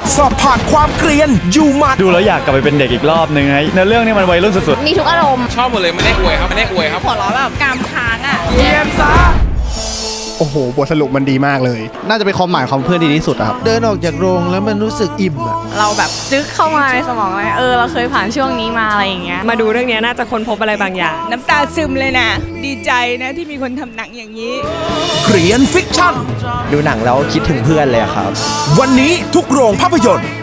สอบผ่านความเกรียนอยู่หมัดดูแล้วอยากกลับไปเป็นเด็กอีกรอบนึงไงในเรื่องนี้มันวัยรุ่นสุดๆมีทุกอารมณ์ชอบหมดเลยไม่ได้อวยครับหัวเราะแบบกามค้างอ่ะเยี่ยมซะโอ้โหบทสรุปมันดีมากเลยน่าจะเป็นความหมายของเพื่อนดีที่สุดครับเดินออกจากโรงแล้วมันรู้สึกอิ่มอะเราแบบจึ๊กเข้ามาในสมองเลยเราเคยผ่านช่วงนี้มาอะไรอย่างเงี้ยมาดูเรื่องนี้น่าจะค้นพบอะไรบางอย่างน้ำตาซึมเลยนะดีใจนะที่มีคนทำหนังอย่างนี้เกรียนฟิกชั่นดูหนังแล้วคิดถึงเพื่อนเลยครับวันนี้ทุกโรงภาพยนตร์